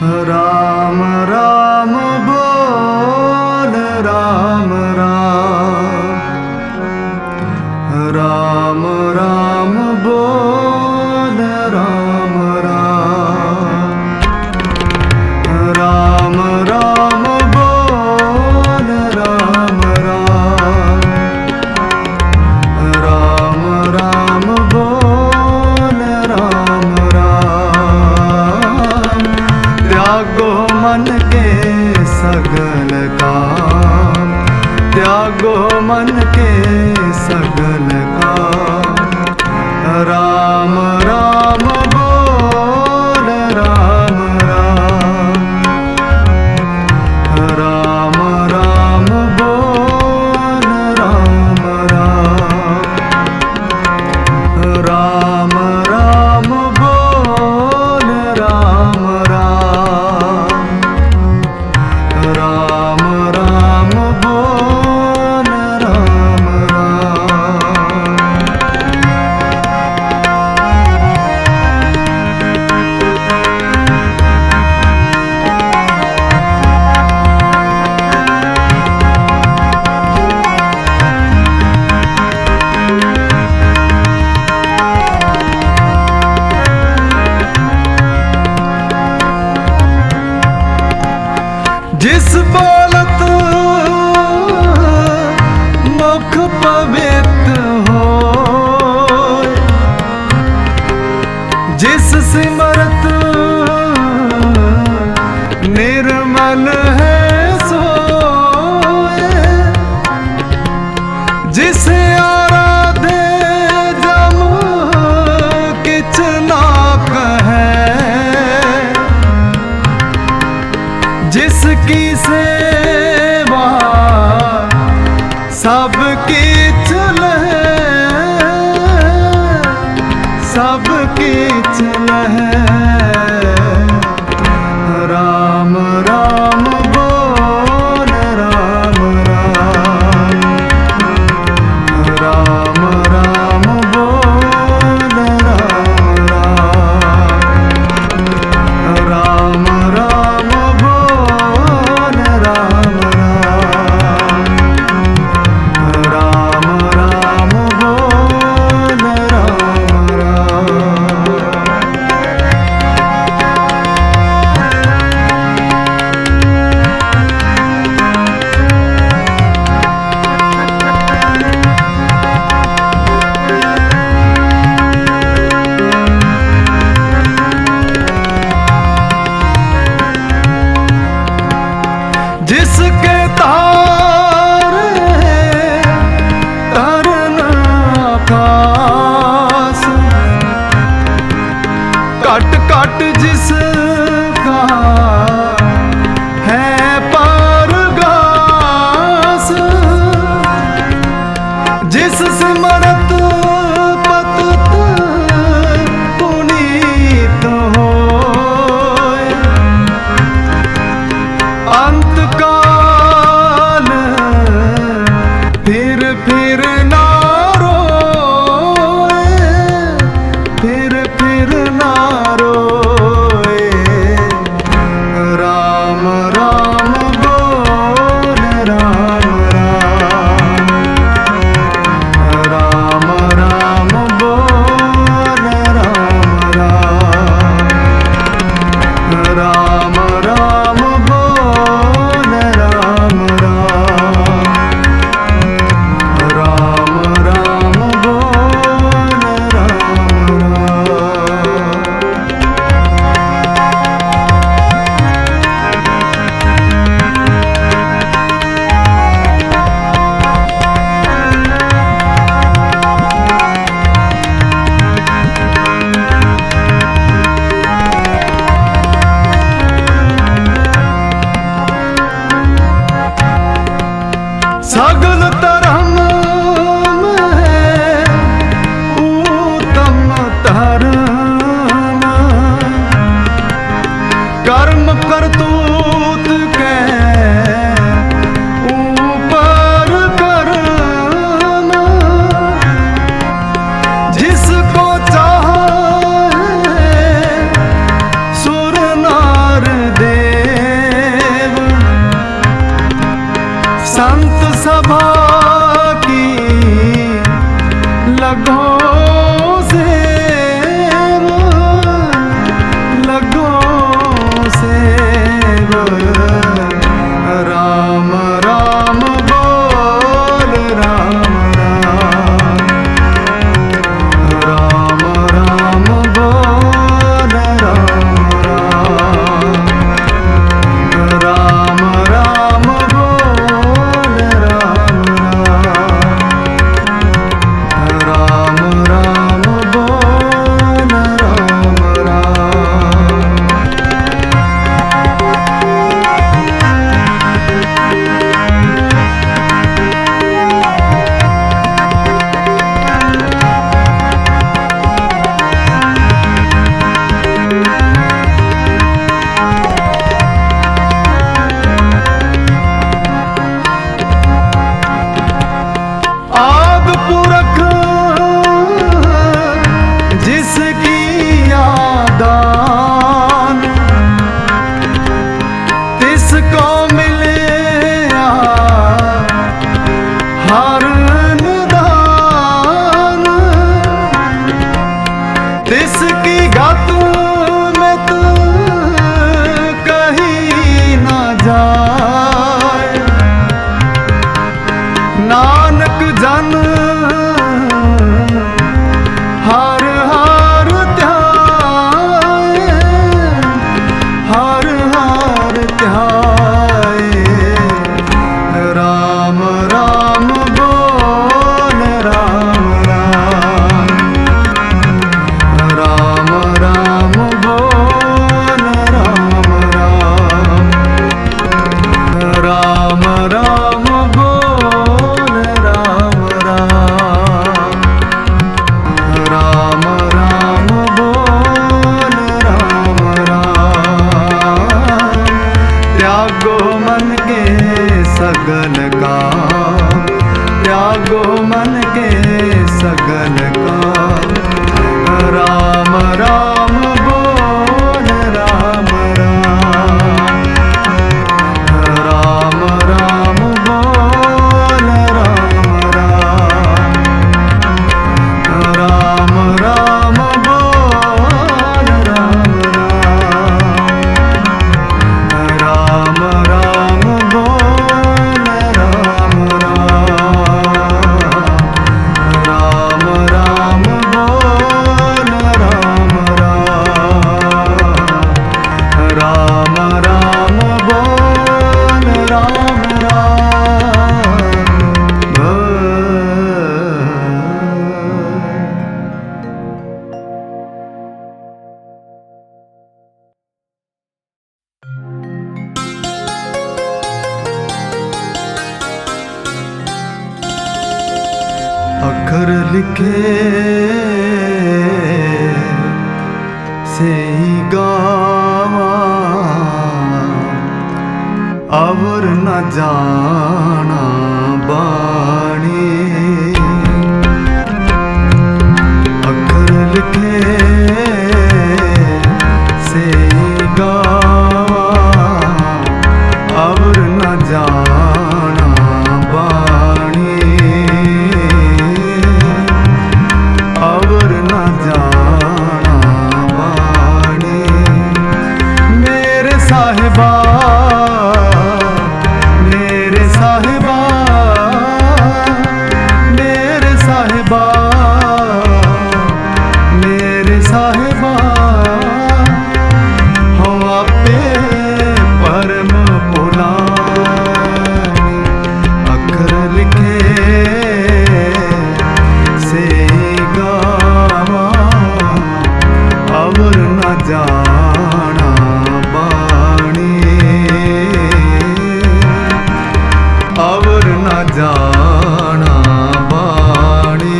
राम राम बोल राम राम, राम राम बोल राम राम, राम राम बोल राम राम, राम राम बोल राम राम। त्यागो मन के सगल काम, त्यागो मन के सगल काम, राम राम बोल राम राम, राम राम बोल राम राम, राम राम बोल राम राम, राम राम बोल राम जिस बोलत मुख पवित्र हो, जिस सिमरत निर्मल है सोए, जिसे आराधे जम किछ ना कहे, जिसकी सेवा सबकी चल है, सबकी चल है, राम राम बोल राम राम, राम राम बोल राम राम, राम राम बोल राम राम, राम राम बोल राम राम। जिसके तारे तरन आकाश, कट कट जिसका है परगास, जिस सिमरत पतत पुनीत होए, अंत काल फिर ना रोए, फिर ना रोए, राम राम बोल राम राम, राम राम बोल राम राम, राम राम बोल राम राम, राम राम बोल सगल धर्म में उत्तम धर्म, कर्म करतूत के ऊपर कर्म, जिसको चाहे सुर नार दे, संत सभा की लगो राम राम बोल राम राम राम बोल राम राम बोल राम राम बोल आद पुरख जिसकी यादान तिसको मिले हर निदान तिसकी गत में तू कहीं ना जाए नानक जन हर हर ध्याए हर हर ध्याए राम राम बोल राम राम राम बोल राम राम राम बोल राम राम बोल राम त्यागो मन के सगल काम त्यागो मन के सगल काम राम राम बोल राम राम राम बोल राम राम बोल राम राम बोल राम राम बोल राम राम बोल अखर लिखे से ही गावा अवर न जाना बाणी अखर लिखे से ही गावा अवर न जाना बाणी अवर न जाना बाणी मेरे साहिबा मेरे साहिबा मेरे साहिबा मेरे साहिबा हो आपे परम पुलानी अखर लिखे से गावा अवर न जाना बाणी अवर न जाना बाणी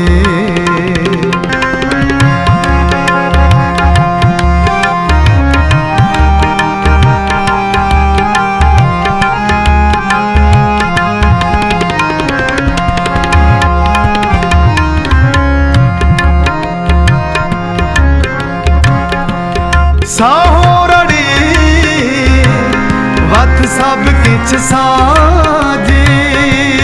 साहोरड़ी वत सब किछ साजी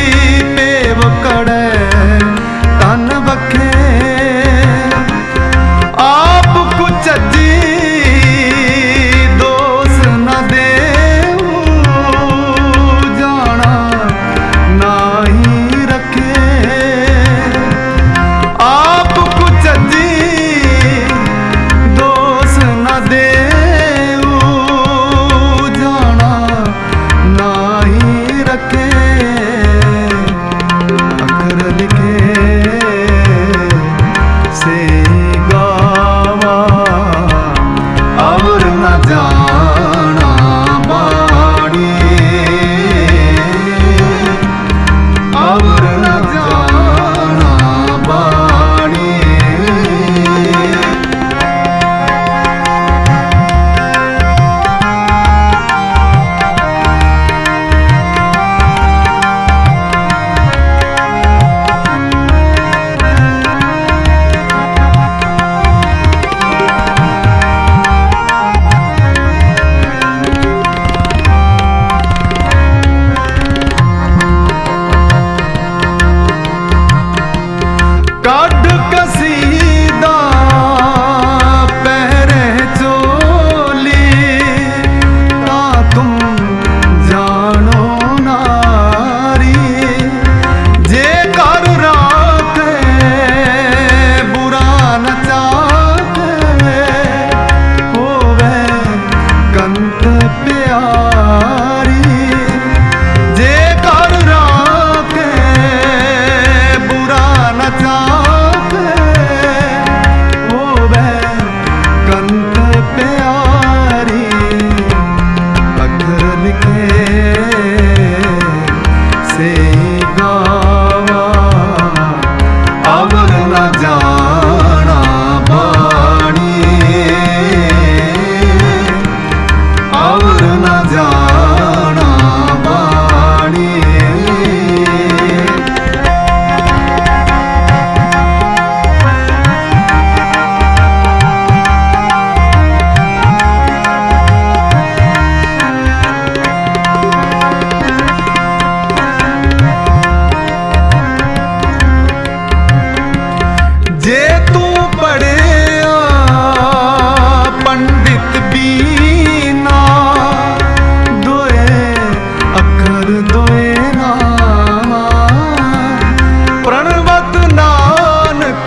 काढ़ कसीदा पहरे चोली ता तुम जानो नारी जे कर राखे बुरा न चाहे होवे कंत प्यारी जे कर राखे बुरा न चाहे होवे कंत प्यारी अखर लिखे से गावा अवर न जाना बाणी अवर न जाना बाणी जे तू पढ़िया पंडित बीना दोए अखर दोए नामा प्रणवत नानक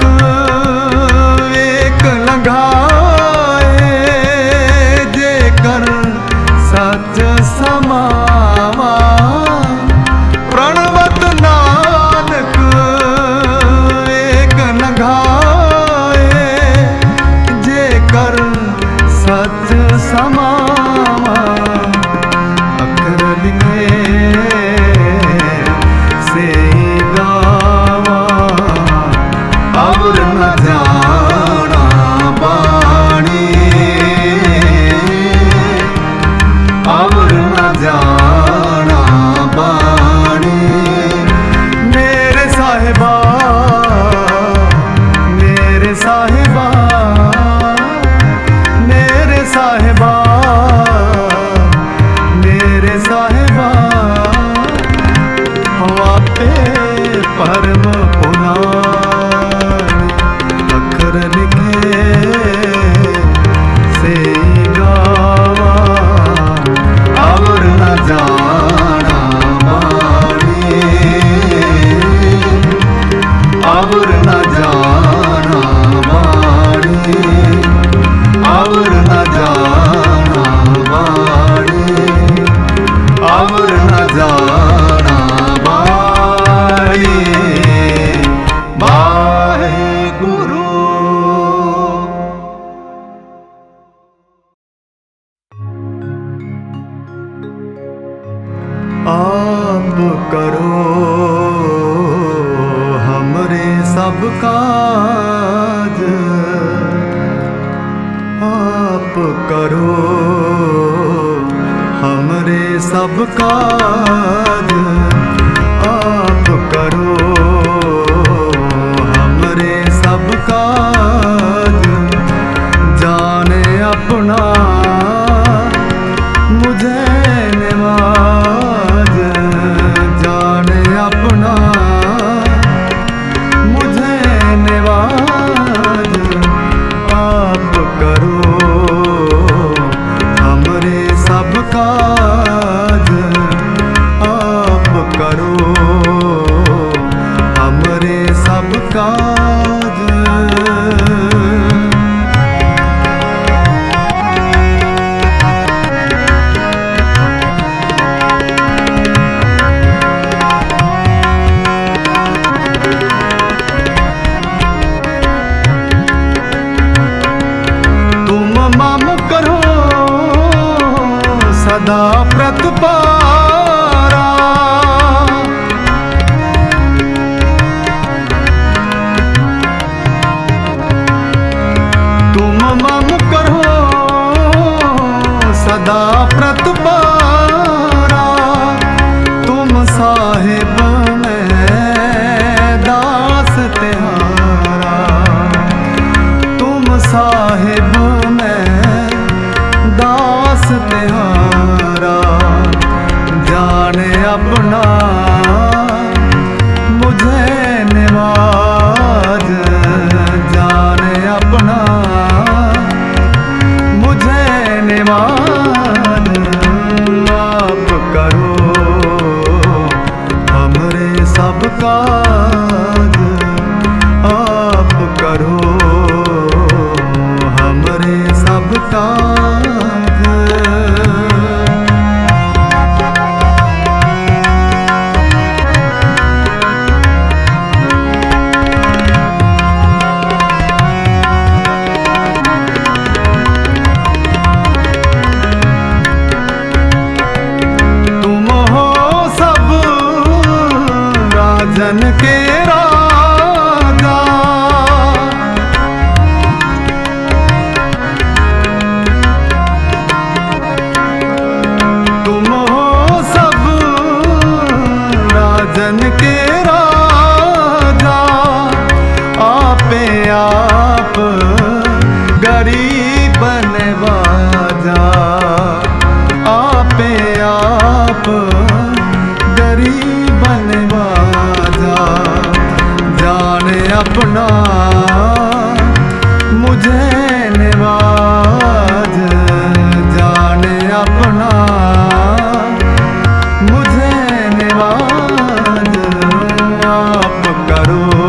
एक लगाए जे कर सच समावा प्रणवत नानक एक लगाए जे कर सच समावा अखर लिखे से गावा और न जाना बाणी और न जाना बाणी मेरे साहिबा मेरे साहिबा मेरे साहिबा मेरे साहिबा हवा पे परम पुनारी अखर लिखे से गावा और न जाना बाणी और न जाना बाणी और न जाना बाणी और न जाना बाणी वाहेगुरु। आप करो हमरे सब काज आप करो हमरे सब काज आप करो हमरे सब काज जाने अपना मुझे नवाज जाने अपना मुझे नवाज आप करो हमरे सब काज आप करो हमरे सब काज। तुम मम करो सदा प्रतिपारा तुम मम करो सदा प्रतिपारा तुम साहिब में दास तिहारा तुम साहिब में दास तिहारा जाने अपना मुझे नवाज काज आप करो हमरे सब काज। जन के राजा तुम हो सब राजन के राजा। आपे आप गरीब नवाजा। आपे आप गरीब नवाजा। जाने अपना मुझे नवाज। जाने अपना मुझे नवाज। आप करो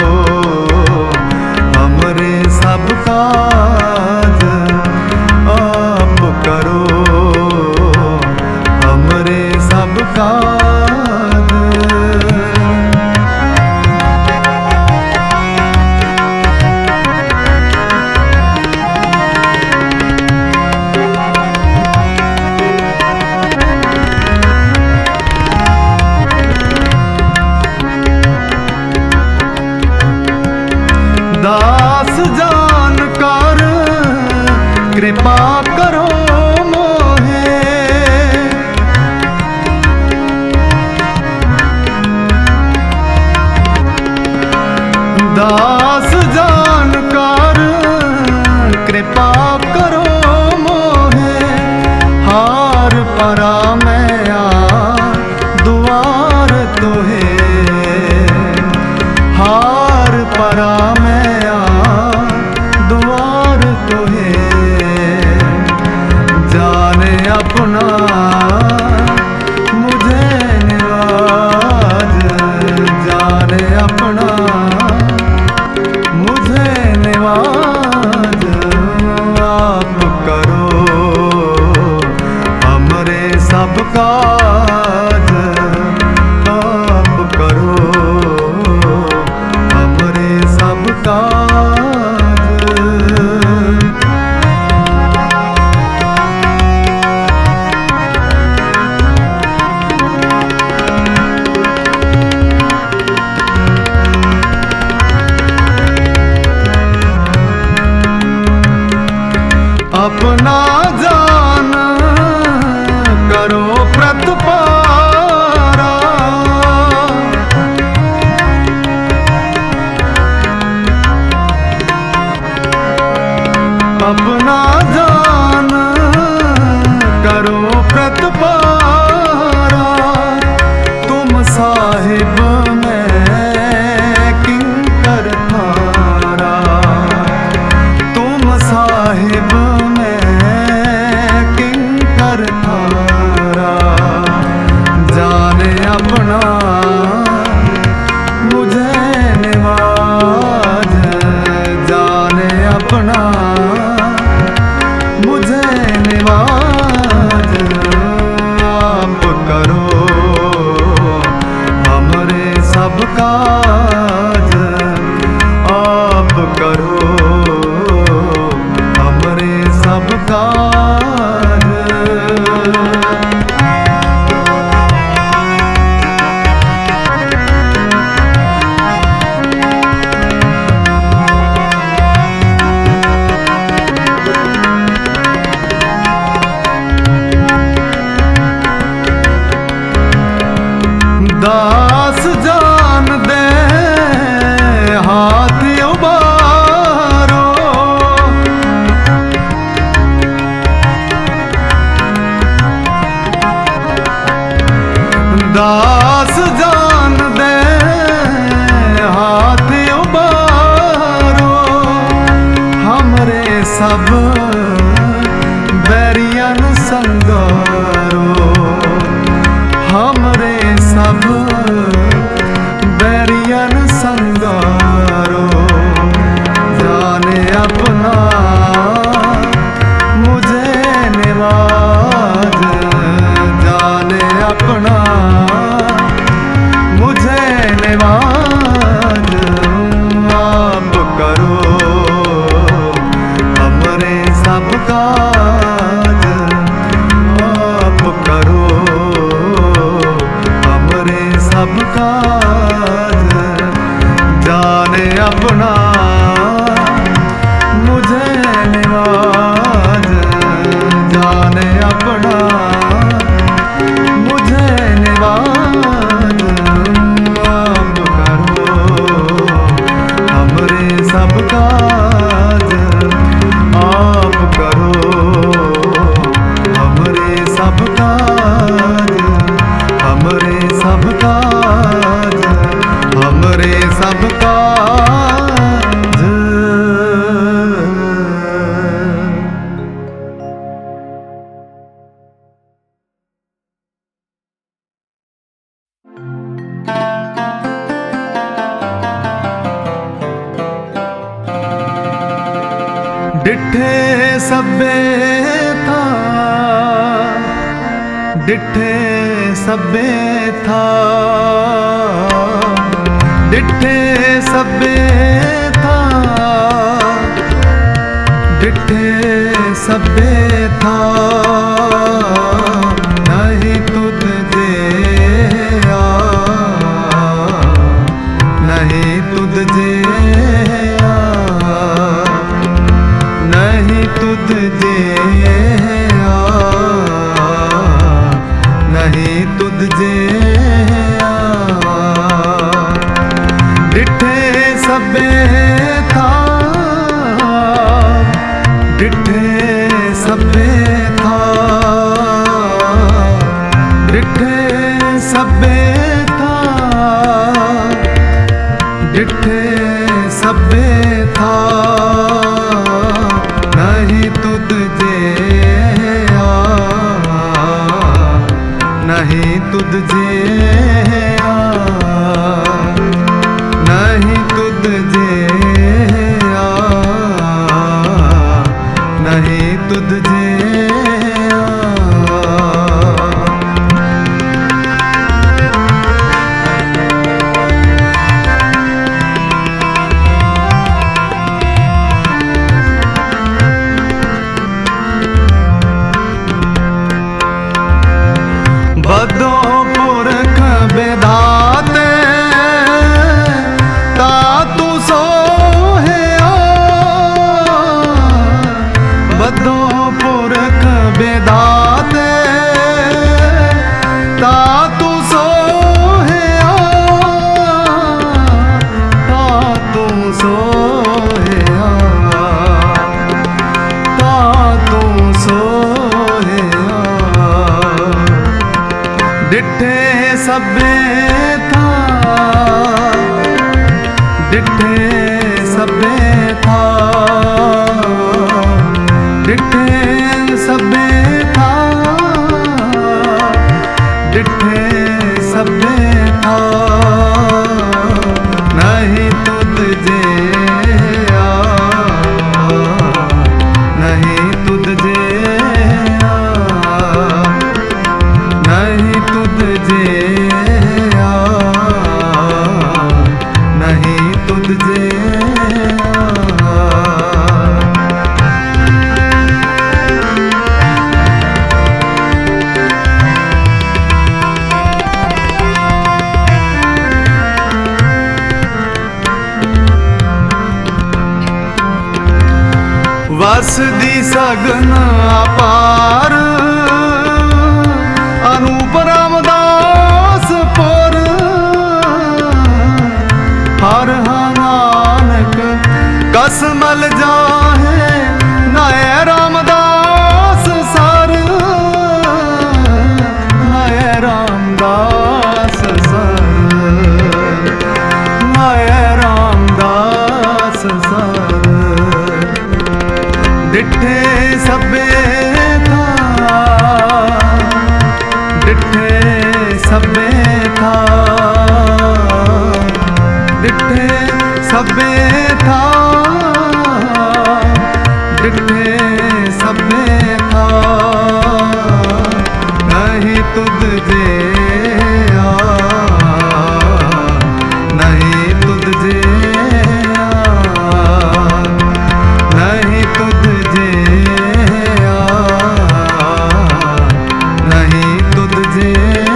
हमरे सब काज। आप करो हमरे सब काज। दास जान कर कृपा करो मोहे। दास जान कर कृपा करो मोहे। हार परा मैं दुआर तोहे। हार परा दुआर तोहे। जाने अपना मुझे नवाज। जाने अपना मुझे नवाज। आप करो हमरे सब काज। आप करो हमरे सब काज। अपना जान करो प्रतिपारा। अपना जान करो प्रतिपारा। तुम साहिब में किंकर थारा। तुम साहिब थारा। जाने अपना मुझे नवाज। जाने अपना मुझे नवाज। आप करो हमरे सब काज। आप करो हमरे सब काज। दास जान दे हाथ उबारो। दास जान दे हाथ उबारो। हमरे सब बैरियन संगारो। हमरे सब बैरियन संगारो, जाने अपना मुझे निवाज, जाने अपना मुझे निवाज। आप करो हमरे सब काज, आप करो हमरे सब काज, जाने अपना मुझे निवाज, जाने अपना मुझे निवाज। आप करो हमरे सब काज, आप करो हमरे सब काज, हमरे सब काज, हमरे सब काज। डिठे सब्बे था, डिठे सब्बे था, डिठे सब्बे था, डिठे सब्बे था। नहीं तुझे आ, नहीं तुझे आ, नहीं तुझे आ, नहीं तुझे आ। डिठे सब्बे था, डिठे सब्बे था, डिठे सब्बे था, डिठे सब्बे था। नहीं तुझे आ, नहीं तुझे आ, नहीं तुझे आ, नहीं तुझे आ। बदो पुरख बेदाते ता तू सोहे आ, बदो पुरख बेदाते ता तू सोहे आ, ता तू सोहे आ, ता तू सोहे आ। डिठे सब्बे था, डिठे सब्बे था, डिठे सब्बे था, डिठे सब्बे था। नहीं तुझे आ, नहीं तुझे आ, नहीं तुझे आ, नहीं तुझे आ। वसदी सगन अपार अनूप रामदास पुर, हर नानक कसमल जाहे नए रामदास सर, नए रामदास सर, नए रामदास सर। डिठे सब्बे था, डिठे सब्बे था, डिठे डिठे सबे था, डिठे सबे था, नहीं तुझ जे नहीं तुझ जे नहीं तुझ जे नहीं तुझ जे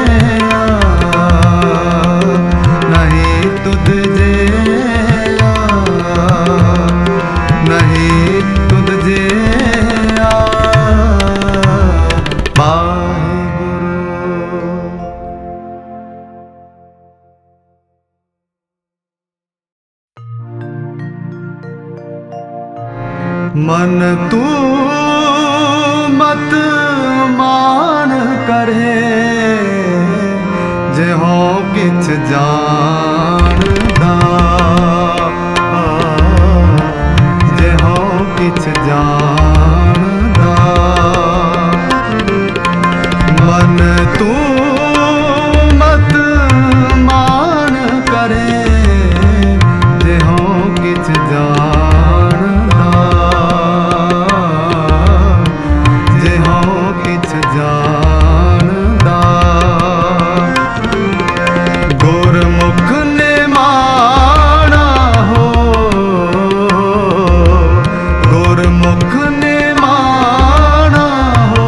नहीं तुझ जे नहीं तुझ जे मन तू मत मान करे, जे हो किछ जानदा, जे हो किछ जानदा। मन तू मत मान करे, जे हो किछ जानदा, जे हो किछ जानदा। गुरमुख ने माना हो, गुरमुख ने माना हो,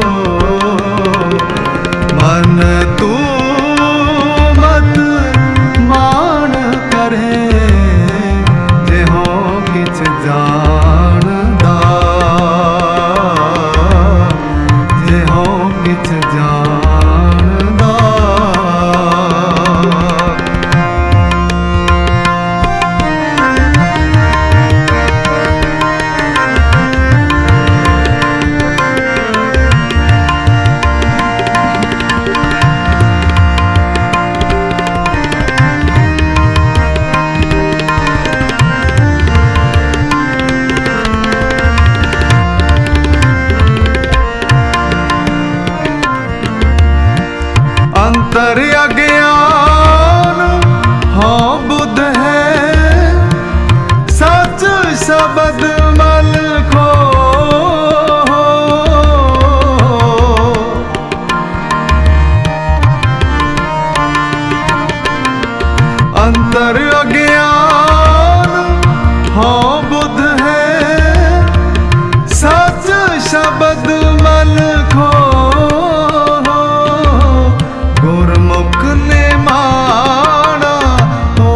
मन तू मत मान करे, जे हो किछ जानदा, जे हो किछ जानदा। अंतर अज्ञान हो बुध है, सच शब्द मल खो। अंतर अज्ञान हो बुध है, सच शब्द मल खो। गुरमुख ने माना हो,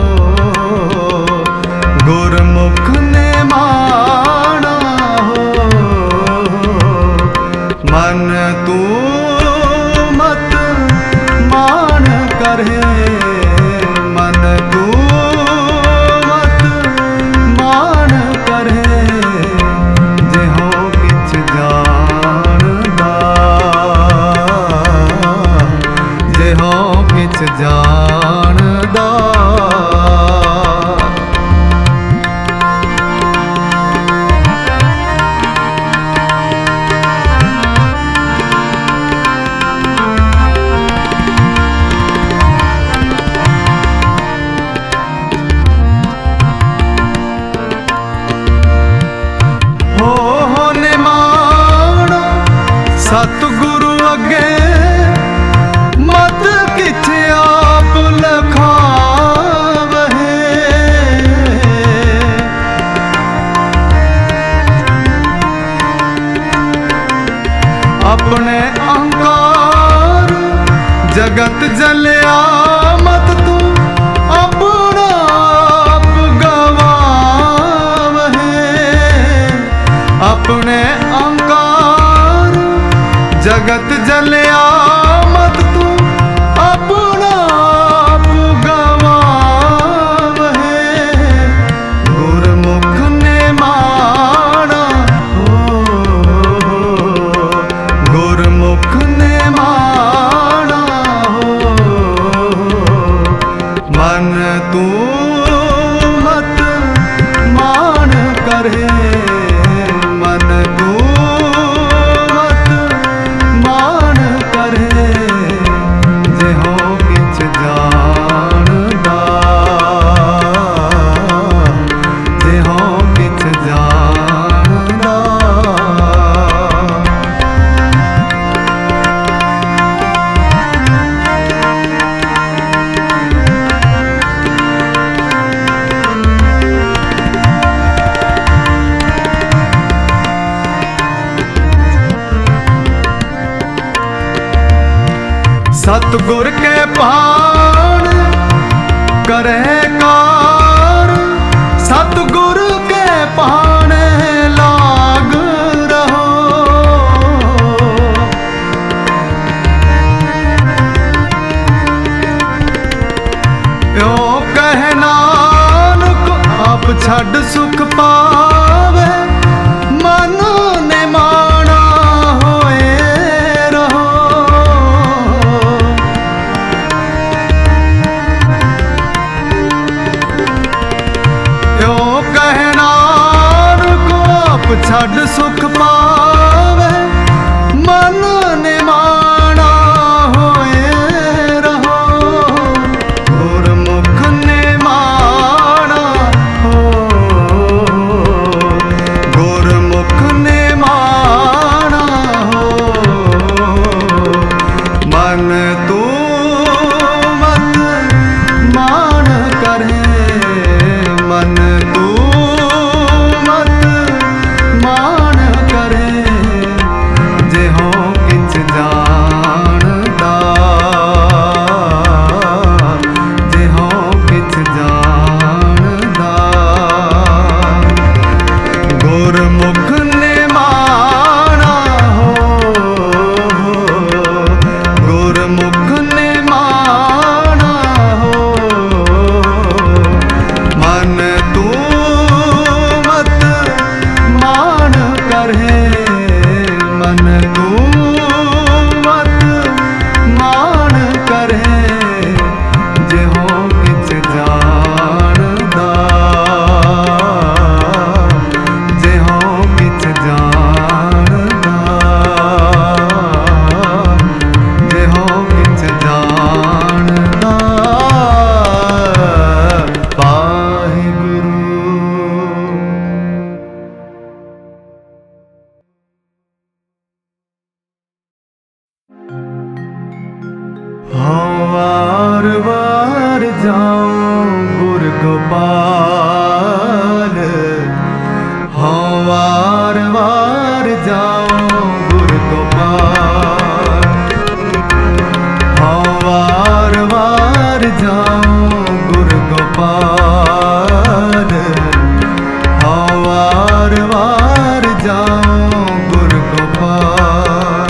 गुरमुख ने माना हो, मन तू मत मान करे, मन तू मत मान करे, जे हो किछ जानदा, जे हो किछ जानदा। हो ने माना सतगुरु अगे, मत किछ आप लखावहे। अपने अहंकार जगत जलिया, मत तू अपना आप गवावहे। अपने अहंकार जगत जलिया, मत तू अपना आप गवावहे। गुरमुख ने माना हो, गुरमुख ने माना हो, मन तू मत मान करे, मन तू मत मान करे, जे हो किछ जानदा, सतगुर के पाण करे कार, सतगुर के पाण लाग रहो। यो कह नानक आप छड़ सुख पावे, मन ने माना होए रहो। यो कह नानक आप छड़ सुख पावे, मन ने माना होए रहो। गुरमुख ने माना हो, गुरमुख ने माना हो। मन तू मत मान करे, मन तू मत मान करे। जे हो किछ जानदा, जे हो किछ जानदा। गुरमुख ने माना हो, गुरमुख ने माना हो। मन तू मत मान करे, मन तू मत मान करे। जे हो किछ जानदा, जे हो किछ जानदा, जे हो किछ जानदा। वाहिगुरू। हाँ वार वार जाऊं गुर गोपाल, हाँ वार वार जाऊं गुर गोपाल। हाँ वार वार जाऊं गुर गोपाल, हाँ वार वार जाऊं गुर गोपाल।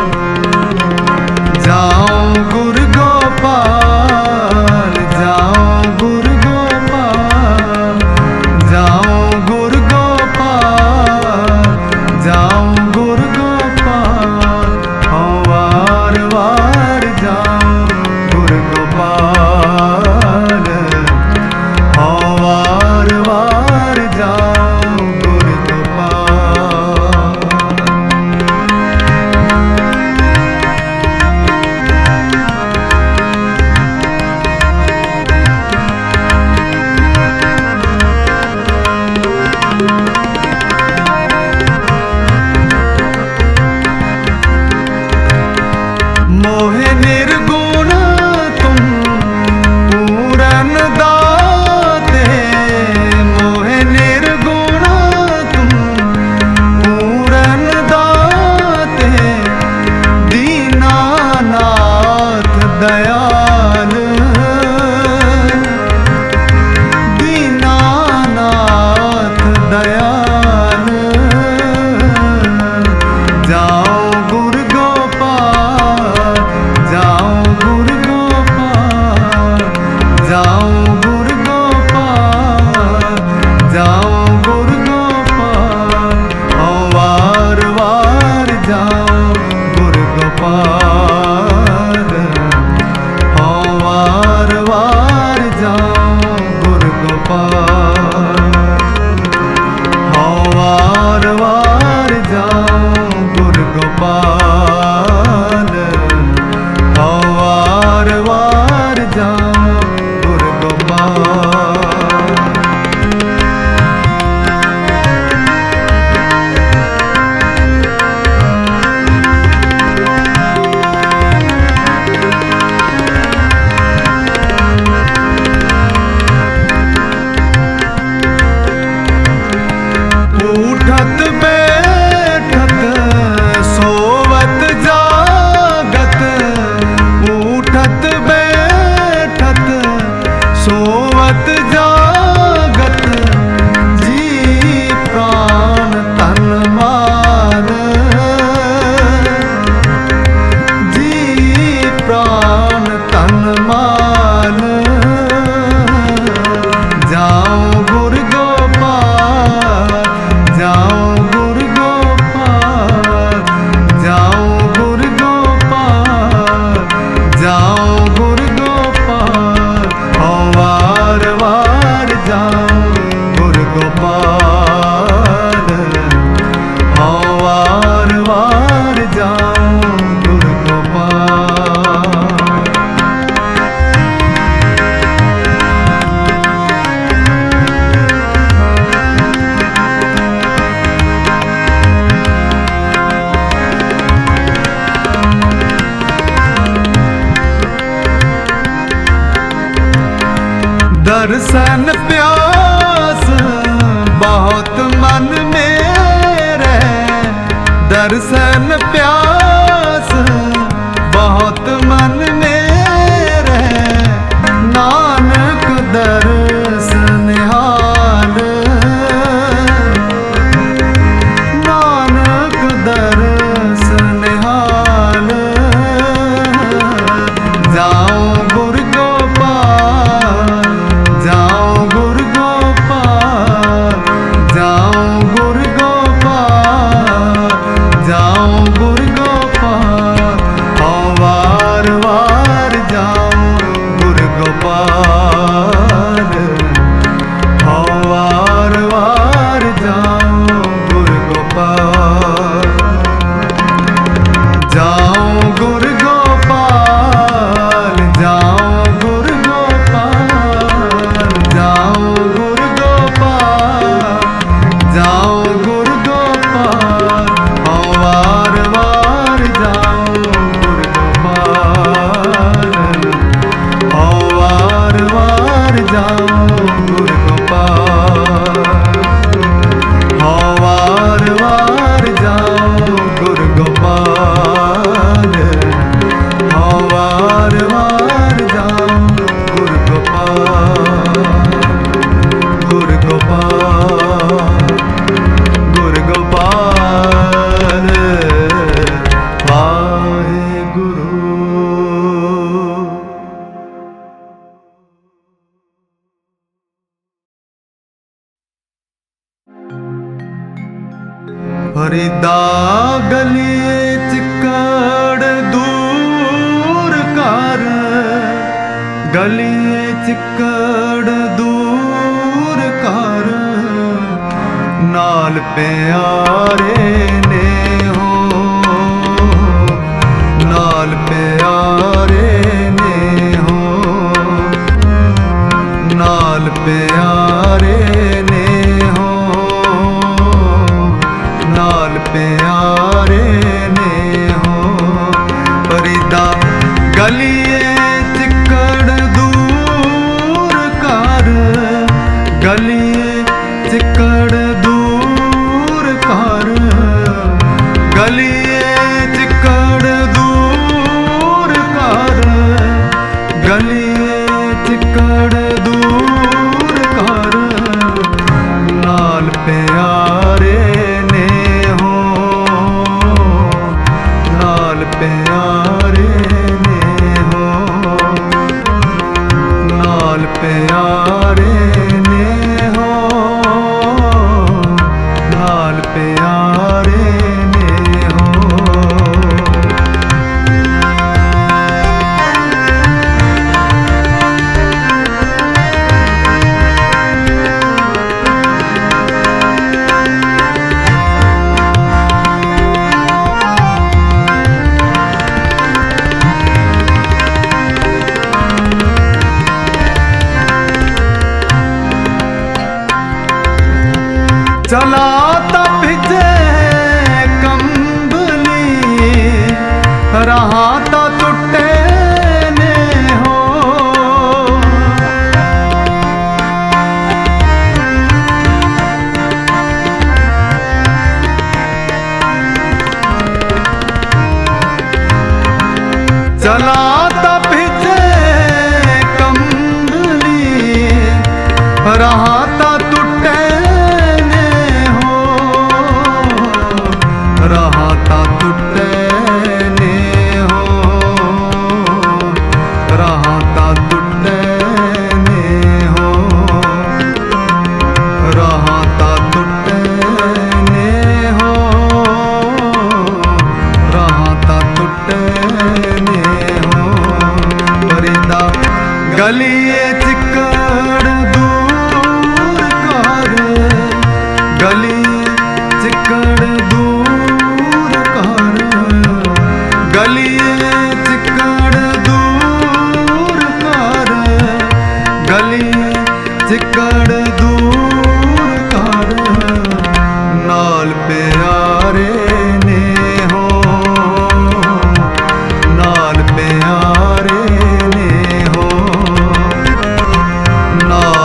जाऊं गुर गोपाल, जाऊं गुर गोपाल, जाऊं गुर गोपाल, जाऊं गुर गोपाल। हाँ वार वार जाऊं गुर गोपाल, हाँ वार वार जाऊं गुर गोपाल। मोहे निर्गुण तुम पूरन दाते, मोहे निर्गुण तुम पूरन दाते। दीनानाथ दयाल, दीनानाथ दयाल। जाओ गुर गोपाल, जाओ गुर गोपाल, जाओ गुर गोपाल, जाओ गुर गोपाल। हाँ वार वार जाओ गुर गोपाल, हाँ वार वार जाओ गुर गोपाल। हाँ वार वार जाओ गुर गोपाल, हाँ वार वार जाओ गुर गोपाल। उठत बे दर्शन प्यास बहुत मन मेरे, दर्शन प्यास बहुत मन मेरे, नानक दर्श निहाल, नानक दर्श निहाल। जाओ गुरु गोपाल, जाओ गुरु गोपाल, जाओ गुरु गोपाल, जाओ गुरु गोपाल। आओ वार वार जाओ गुरु गोपाल, आओ वार वार जाओ गुरु गोपाल। जाओ गुरु गोपाल, जाओ गुरु गोपाल, जाओ गुरु गोपाल, जाओ गुरु गोपाल। आओ वार वार जाओ गुरु गोपाल, आओ वार वार जाओ गुरु गोपाल, आओ वार वार जाओ गुरु गोपाल, आओ वार वार जाओ गुरु गोपाल, गुरु गोपाल, गुरु गोपाल। वाहेगुरु। फरीदा गली चिक्कड़ दूर कर, गली चिक्कड़ दूर कर, नाल प्यारे ने हो, नाल प्यारे ने हो, नाल प्यारे ने हो, नाल प्यारे ने हो। फरीदा गलिए चिक्कड़ दूर कर, गलिए चिक्कड़ दूर कर, गलिए चिक्कड़ दूर कर, गलिए चिक्कड़ दूर कर, नाल प्यारे ने हो, नाल प्यारे ने हो, नाल प्यारे ने हो, नाल प्यारे ने हो। चला भिजे कंबली, रहा टुटे ने हो, चला भिजे कंबली, रहा टुटे ने हो, रहा टुटे ने हो, रहा टुटे ने हो, रहा टुटे ने हो, रहा टुटे ने हो। फरीदा गलिए चिक्कड़ दूर कर, गलिए चिक्कड़ दूर कर, गलिए चिक्कड़ दूर कर, गलिए चिक्कड़ दूर कर, नाल प्यारे ने हो, नाल प्यारे ने हो, नाल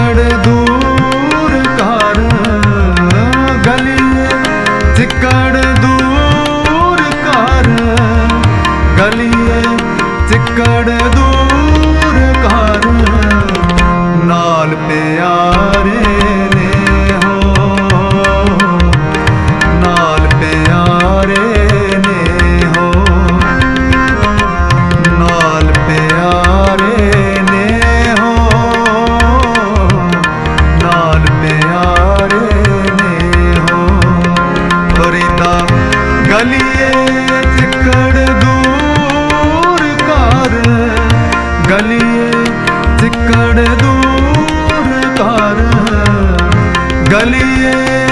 चिक्कड़ दूर कर, गलिए चिक्कड़ दूर कर, गलिए चिक्कड़ दूर कर, नाल प्यारे ने हो, नाल प्यारे ने हो, नाल प्यारे ने हो, नाल प्यारे ने हो। फरीदा गलिए चिक्कड़ दूर कर, गलिए चिक्कड़ दूर कर, गलिए